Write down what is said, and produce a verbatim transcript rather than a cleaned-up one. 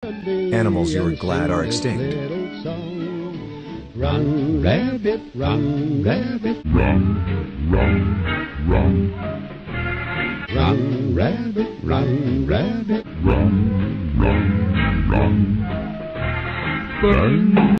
Animals you are glad are extinct. Run, rabbit, run, rabbit, Run, run, run, run, rabbit, run, rabbit. run, run, run. Bang!